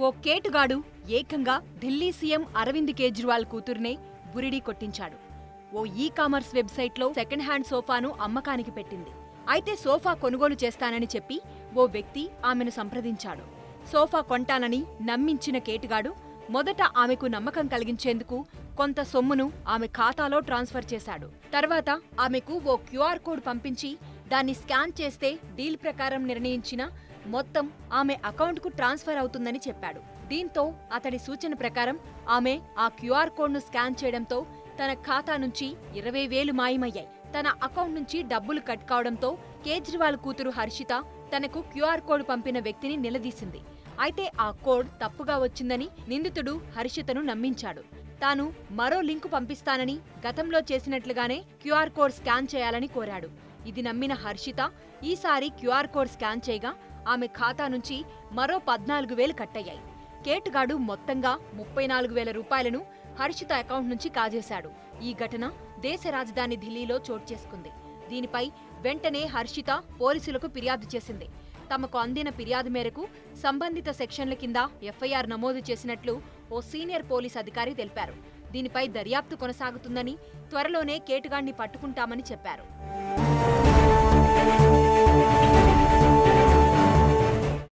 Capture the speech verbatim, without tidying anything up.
ఓ కేటుగాడు ఏకంగా ఢిల్లీ సీఎం అరవింద్ కేజ్రీవాల్ కూతుర్నే బురిడీ కొట్టించాడు. ఓ ఈ కామర్స్ వెబ్సైట్లో సెకండ్ హ్యాండ్ సోఫాను అమ్మకానికి పెట్టింది. అయితే సోఫా కొనుగోలు చేస్తానని చెప్పి ఓ వ్యక్తి ఆమెను సంప్రదించాడు. సోఫా కొంటానని నమ్మించిన కేటుగాడు మొదట ఆమెకు నమ్మకం కలిగించేందుకు కొంత సొమ్మును ఆమె ఖాతాలో ట్రాన్స్ఫర్ చేశాడు. తర్వాత ఆమెకు ఓ క్యూఆర్ కోడ్ పంపించి దాన్ని స్కాన్ చేస్తే డీల్ ప్రకారం నిర్ణయించిన మొత్తం ఆమె అకౌంట్కు ట్రాన్స్ఫర్ అవుతుందని చెప్పాడు. దీంతో అతడి సూచన ప్రకారం ఆమె ఆ క్యూఆర్ కోడ్ను స్కాన్ చేయడంతో తన ఖాతా నుంచి ఇరవై వేలు మాయమయ్యాయి. తన అకౌంట్ నుంచి డబ్బులు కట్ కావడంతో కేజ్రీవాల్ కూతురు హర్షిత తనకు క్యూఆర్ కోడ్ పంపిన వ్యక్తిని నిలదీసింది. అయితే ఆ కోడ్ తప్పుగా వచ్చిందని నిందితుడు హర్షితను నమ్మించాడు. తాను మరో లింకు పంపిస్తానని గతంలో చేసినట్లుగానే క్యూఆర్ కోడ్ స్కాన్ చేయాలని కోరాడు. ఇది నమ్మిన హర్షిత ఈసారి క్యూఆర్ కోడ్ స్కాన్ చేయగా ఆమె ఖాతా నుంచి మరో పద్నాలుగు వేలు కట్టయ్యాయి. కేటుగాడు మొత్తంగా ముప్పై నాలుగు వేల రూపాయలను హర్షిత అకౌంట్ నుంచి కాజేశాడు. ఈ ఘటన దేశ రాజధాని ఢిల్లీలో చోటు చేసుకుంది. దీనిపై వెంటనే హర్షిత పోలీసులకు ఫిర్యాదు చేసింది. తమకు అందిన ఫిర్యాదు మేరకు సంబంధిత సెక్షన్ల కింద ఎఫ్ఐఆర్ నమోదు చేసినట్లు ఓ సీనియర్ పోలీస్ అధికారి తెలిపారు. దీనిపై దర్యాప్తు కొనసాగుతుందని, త్వరలోనే కేటుగాణ్ణి పట్టుకుంటామని చెప్పారు.